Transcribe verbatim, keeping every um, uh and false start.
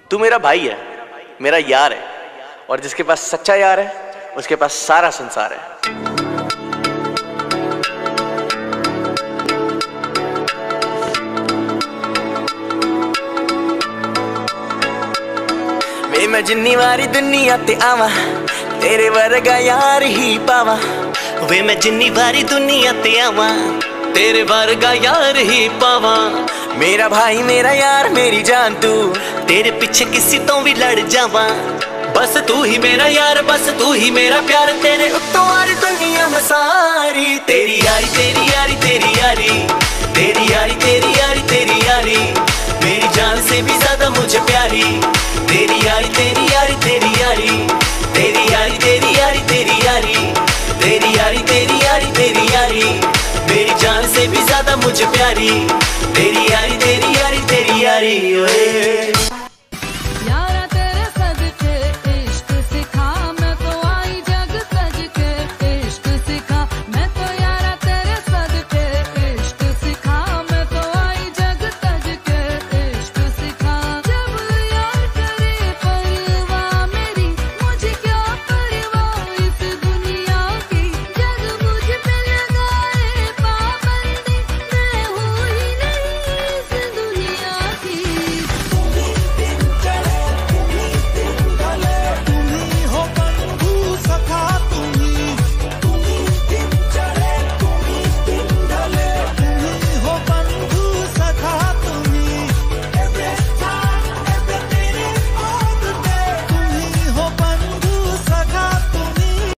तू मेरा भाई है, मेरा यार है, और जिसके पास सच्चा यार है उसके पास सारा संसार है। वे मैं जिन्नी वारी दुनिया ते आवा तेरे वर्गा यार ही पावा। वे मैं जिन्नी वारी दुनिया ते आवा तेरे वर्गा यार ही पावा। मेरा भाई मेरा यार मेरी जान तू, तेरे पीछे किसी तो भी लड़ जावा। बस तू ही मेरा यार, बस तू ही मेरा प्यार, तेरे उत्तों यार दुनिया में सारी। तेरी यारी तेरी यारी तेरी यारी तेरी यारी तेरी यारी तेरी यारी मेरी जान से भी ज्यादा मुझे प्यारी। तेरी यारी तेरी यारी तेरी यारी तेरी यारी तेरी यारी तेरी यारी तेरी यारी तेरी यारी तेरी यारी मेरी जान से भी ज्यादा मुझे प्यारी। तेरी यारी तेरी यारी तेरी यारी ओए।